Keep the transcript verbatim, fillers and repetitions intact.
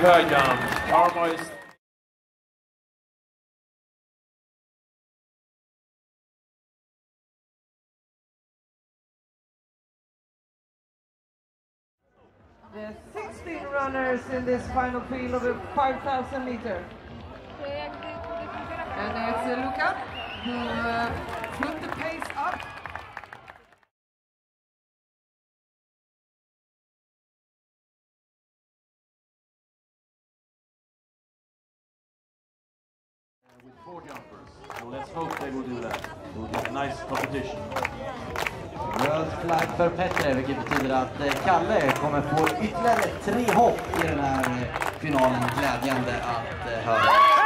högen. Karma is... The sixteen runners in this final field of the five thousand meter. And it's uh, Luca who uh, put the pace up. With four jumpers, so let's hope they will do that. It will be a nice competition. Röd flagg för Petter, vilket betyder att Kalle kommer få ytterligare tre hopp i den här finalen. Glädjande att höra.